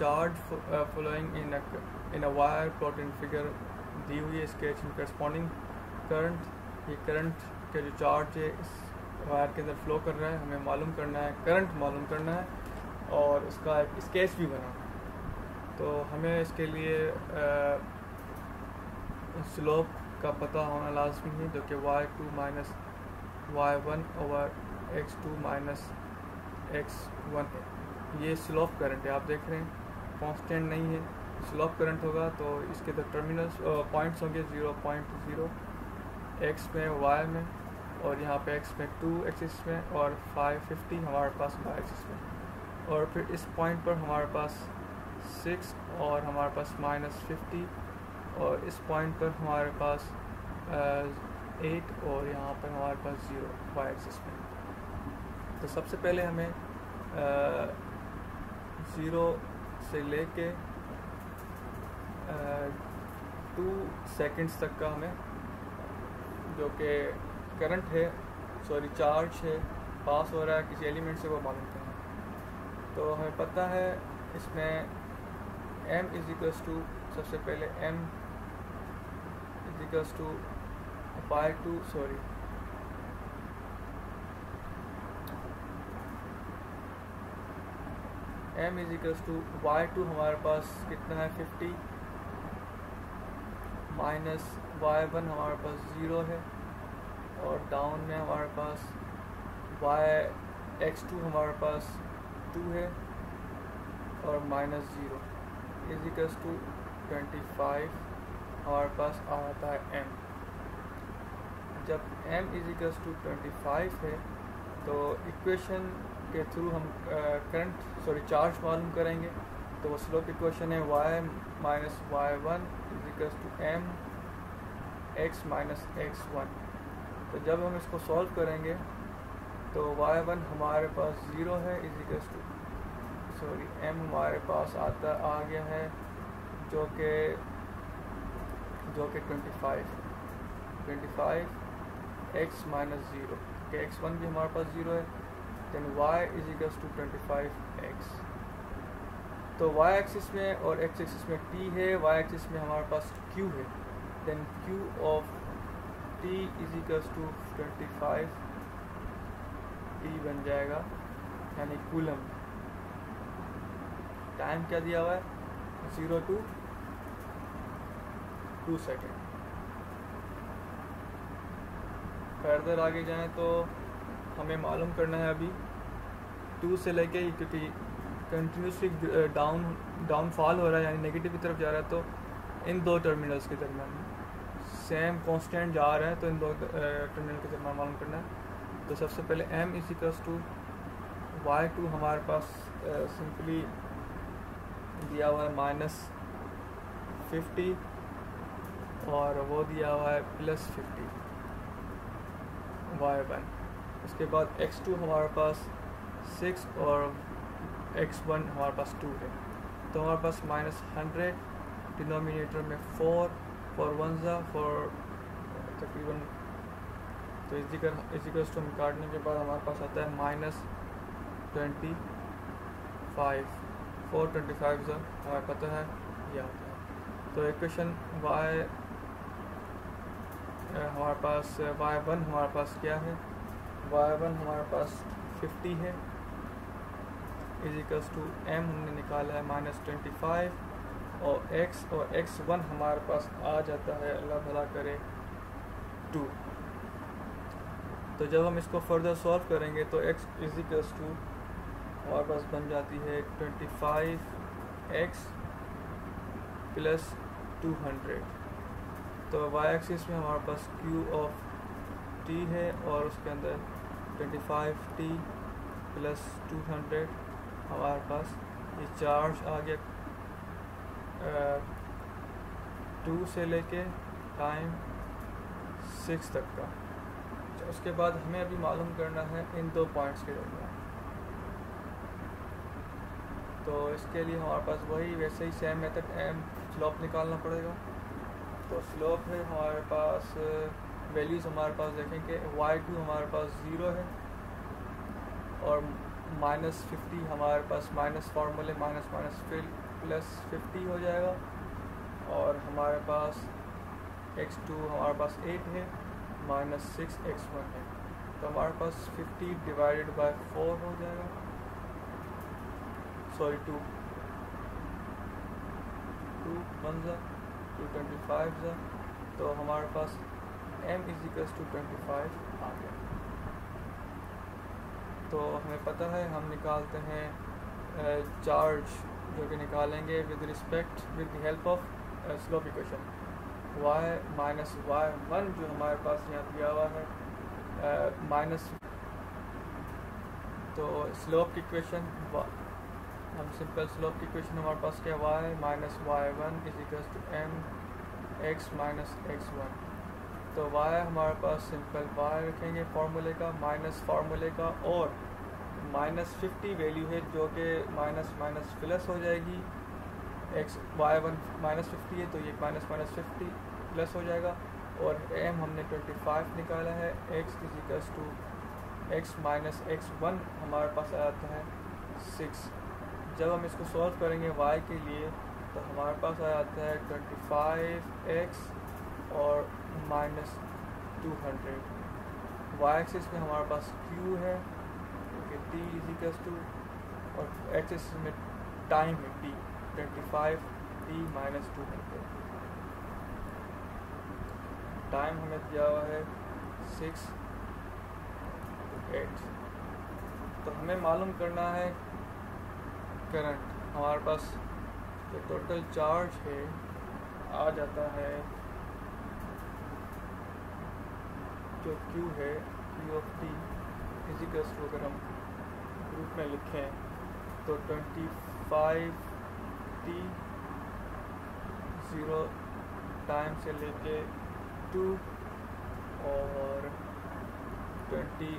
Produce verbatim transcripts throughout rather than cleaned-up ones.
Charge flowing in in a wire plot in figure दी हुई है स्केच इन करस्पॉन्डिंग करंट। ये current का जो चार्ज है इस वायर के अंदर फ्लो कर रहा है, हमें मालूम करना है, करंट मालूम करना है और उसका एक स्केच भी बना। तो हमें इसके लिए स्लोप का पता होना लाजमी है, जो कि y two minus y one over x two minus x one है। ये स्लोप करंट है, आप देख रहे हैं कांस्टेंट नहीं है, स्लोप करंट होगा तो इसके दो टर्मिनल्स पॉइंट्स होंगे ज़ीरो पॉइंट ज़ीरो एक्स में वाई में, और यहाँ पे एक्स में टू एक्सिस में और फाइव फिफ्टी हमारे पास वाई एक्सिस में। और फिर इस पॉइंट पर हमारे पास सिक्स और हमारे पास माइनस फिफ्टी, और इस पॉइंट पर हमारे पास एट और यहाँ पर हमारे पास ज़ीरो वाई एक्सिस में। तो सबसे पहले हमें ज़ीरो से लेके टू सेकंड्स तक का हमें जो कि करंट है सॉरी चार्ज है पास हो रहा है किसी एलिमेंट से, वो मालूम करना है। तो हमें पता है इसमें m इज इक्वल्स टू, सबसे पहले m is equals to y two sorry m is equals to y two हमारे पास कितना है फिफ्टी, माइनस वाई वन हमारे पास ज़ीरो है, और डाउन में हमारे पास वाई एक्स टू हमारे पास टू है और minus zero is equals to twenty five हमारे पास आता है m। जब m is equals to twenty five है तो इक्वेशन के थ्रू हम करंट सॉरी चार्ज मालूम करेंगे। तो वो स्लोप इक्वेशन है y minus y one is equals to m x minus x one. तो जब हम इसको सॉल्व करेंगे तो वाई वन हमारे पास ज़ीरो है is equals to sorry m हमारे पास आता आ गया है जो कि जो कि twenty five twenty five x minus zero कि एक्स वन भी हमारे पास ज़ीरो है, then y is equals to twenty five x. तो y एक्सिस में और x एक्सिस में t है, y एक्सिस में हमारे पास q है, then q of t is equals to twenty five t बन जाएगा यानी कूलम। टाइम क्या दिया हुआ है zero to two second. Further आगे जाएं तो हमें मालूम करना है अभी टू से लेके, क्योंकि कंटिन्यूसली डाउन डाउनफॉल हो रहा है यानी नेगेटिव की तरफ जा रहा है, तो इन दो टर्मिनल्स के दरमियान सेम कांस्टेंट जा रहा है, तो इन दो टर्मिनल के दरमियान मालूम करना है। तो सबसे पहले m is equals to y two हमारे पास सिंपली दिया हुआ है माइनस फिफ्टी और वो दिया हुआ है प्लस फिफ्टी वाई वन। उसके बाद एक्स टू हमारे पास सिक्स और एक्स वन हमारे पास टू है, तो हमारे पास माइनस हंड्रेड, डिनोमिनेटर में फोर, फोर वन ज़ा फोर तकरीबन, तो इजिकल्स टू हम काटने के बाद हमारे पास आता है minus twenty five, four twenty five ज़ा हमें पता है ये आता है। तो इक्वेशन वाई हमारे पास वाई वन हमारे पास क्या है, वाई वन हमारे पास फिफ्टी है इज इक्वल्स टू m हमने निकाला है माइनस ट्वेंटी फाइव, और x और एक्स वन हमारे पास आ जाता है अल्लाह भला करे टू। तो जब हम इसको फर्दर सॉल्व करेंगे तो x इज इक्वल्स टू हमारे पास बन जाती है twenty five x plus two hundred. तो y एक्सिस में हमारे पास q ऑफ t है और उसके अंदर twenty five t plus two hundred हमारे पास ये चार्ज आ गया टू से लेके टाइम सिक्स तक का। उसके बाद हमें अभी मालूम करना है इन दो पॉइंट्स के दरमियान, तो इसके लिए हमारे पास वही वैसे ही सेम मेथड एम स्लोप निकालना पड़ेगा। तो स्लोप है हमारे पास वैल्यूज़ हमारे पास देखें कि वाई टू हमारे पास ज़ीरो है और माइनस फिफ्टी हमारे पास माइनस फार्मूले माइनस माइनस फिल प्लस फिफ्टी हो जाएगा, और हमारे पास एक्स टू हमारे पास एट है, माइनस सिक्स एक्स वन है, तो हमारे पास फिफ्टी डिवाइडेड बाय फोर हो जाएगा, सॉरी टू टू वन ज़ा टू ट्वेंटी फाइव ज़ा, तो हमारे पास m is equals to twenty five आ गया। तो हमें पता है हम निकालते हैं चार्ज, जो कि निकालेंगे with respect with the help of slope equation y minus y one, जो हमारे पास यहाँ दिया हुआ है माइनस uh, तो स्लोप की इक्वेशन हम सिंपल स्लोप की इक्वेशन हमारे पास क्या y minus y one is equals to M x minus x one. तो y हमारे पास सिंपल y रखेंगे फार्मूले का, माइनस फार्मूले का, और माइनस फिफ्टी वैल्यू है जो कि माइनस माइनस प्लस हो जाएगी, x y one minus fifty है तो ये माइनस माइनस फिफ्टी प्लस हो जाएगा, और m हमने ट्वेंटी फाइव निकाला है, x is equals to x minus x one हमारे पास आ जाता है सिक्स। जब हम इसको सॉल्व करेंगे y के लिए तो हमारे पास आ जाता है ट्वेंटी फाइव एक्स और minus two hundred. Y axis में हमारे पास q है क्योंकि t इज इक्वल्स टू, और एक्सिस में टाइम है t, twenty five t minus two hundred. Time हमें दिया हुआ है सिक्स एट। तो हमें मालूम करना है करंट। हमारे पास जो टोटल चार्ज है आ जाता है, जो Q है Q ऑफ टी फिजिकल्स को अगर हम ग्रुप में लिखें तो twenty five t zero time से लेके टू, और ट्वेंटी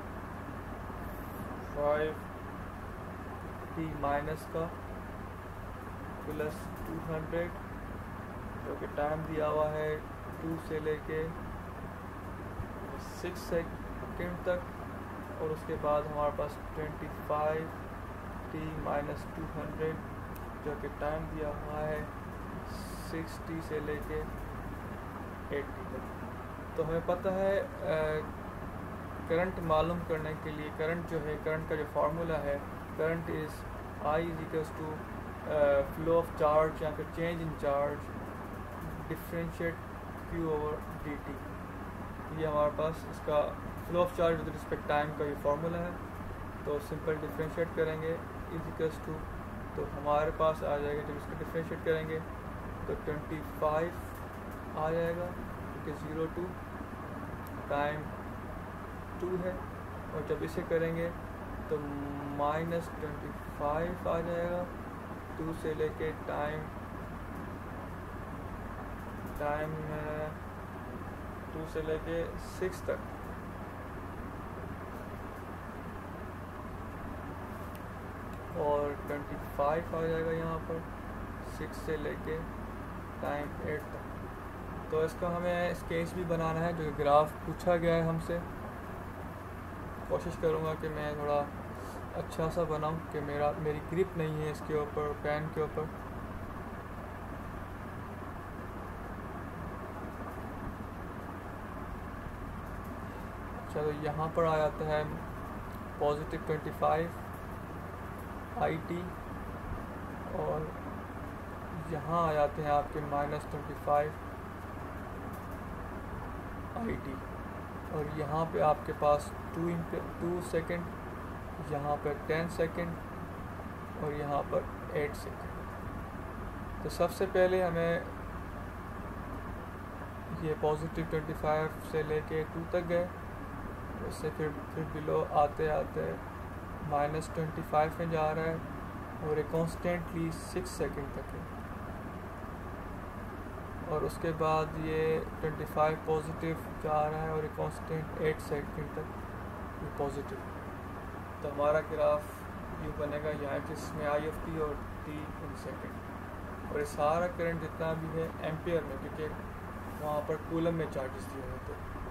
फाइव टी माइनस का प्लस टू हंड्रेड, जो कि टाइम दिया हुआ है टू से लेके सिक्स सेकेंड तक, और उसके बाद हमारे पास twenty five t minus two hundred जो कि टाइम दिया हुआ है सिक्सटी से लेके एट्टी तक। तो हमें पता है करंट मालूम करने के लिए, करंट जो है, करंट का जो फार्मूला है, current is I is equals to flow of charge या फिर change in charge differentiate q over d t. ये हमारे पास इसका flow of charge with respect time का ये फार्मूला है। तो सिंपल डिफरेंशिएट करेंगे इज इक्वल्स टू, तो हमारे पास आ जाएगा, जब इसको डिफरेंशिएट करेंगे तो ट्वेंटी फाइव आ जाएगा क्योंकि ज़ीरो टू टाइम टू है, और जब इसे करेंगे तो माइनस ट्वेंटी फाइव आ जाएगा टू से लेके टाइम टाइम टू से लेके सिक्स तक। और ट्वेंटी फाइव आ जाएगा यहाँ पर सिक्स से लेके टाइम एट तक। तो इसका हमें स्केच भी बनाना है, जो ग्राफ पूछा गया है हमसे। कोशिश करूँगा कि मैं थोड़ा अच्छा सा बनाऊँ कि मेरा मेरी ग्रिप नहीं है इसके ऊपर, पेन के ऊपर। चलो यहाँ पर आ जाता है positive twenty five I t, और यहाँ आ जाते हैं आपके minus twenty five I t, और यहाँ पे आपके पास टू टू सेकेंड, यहाँ पर टेन सेकेंड, और यहाँ पर एट सेकेंड। तो सबसे पहले हमें ये पॉजिटिव ट्वेंटी फाइव से लेके टू तक गए, उससे फिर फिर बिलो आते आते माइनस ट्वेंटी फाइव में जा रहा है, और ये कॉन्स्टेंटली सिक्स सेकेंड तक है, और उसके बाद ये ट्वेंटी फाइव पॉजिटिव जा रहा है और ये कांस्टेंट एट सेकेंड तक ये पॉजिटिव। तो हमारा ग्राफ यूँ बनेगा, यहाँ जिसमें आई ऑफ टी और टी इन सेकेंड, और ये सारा करंट जितना भी है एम्पियर में, क्योंकि वहाँ पर कूलम में चार्जेस दिए हुए थे।